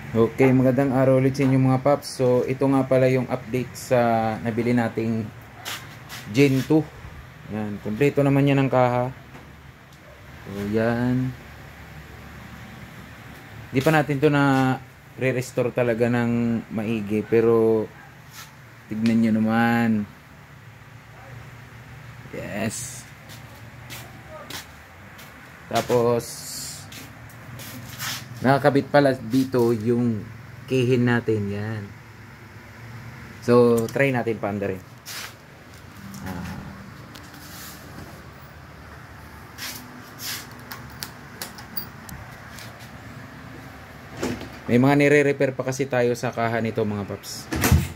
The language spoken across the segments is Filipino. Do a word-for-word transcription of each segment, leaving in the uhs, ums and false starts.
Okay, magandang araw ulit sa inyo mga paps. So, ito nga pala yung update sa nabili nating Gen two. Yan, kompleto naman yan ang kaha. So, yan. Di pa natin to na re-restore talaga ng maigi. Pero, tignan nyo naman. Yes. Tapos, nakakabit pala dito yung kihin natin. Yan. So, try natin paanda rin. Ah. May mga nire-repair pa kasi tayo sa kaha nito mga paps.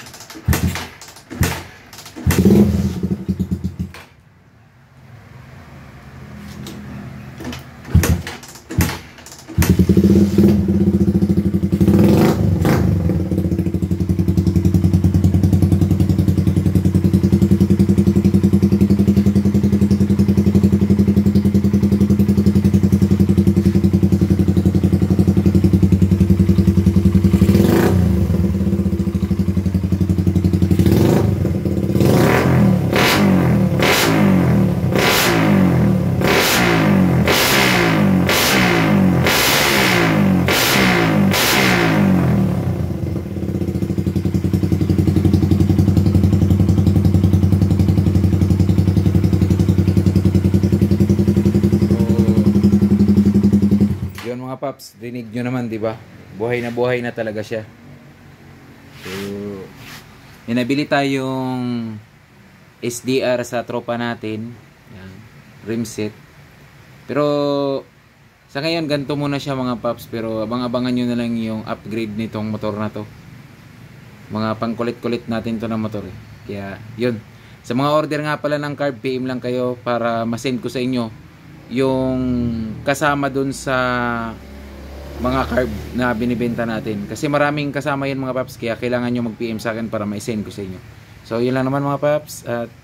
Mga paps, dinig nyo naman, di ba? Buhay na buhay na talaga siya. So, inabili tayong S D R sa tropa natin. Yan, rim set. Pero sa ngayon ganito muna siya mga paps, pero abang-abangan nyo na lang yung upgrade nitong motor na to. Mga pangkulit-kulit natin to na motor eh. Kaya yun. Sa mga order nga pala ng carb, P M lang kayo para masend ko sa inyo yung kasama dun sa mga carb na binibenta natin. Kasi maraming kasama yan mga paps, kaya kailangan nyo mag-P M sa akin para ma-send ko sa inyo. So yun lang naman mga paps, at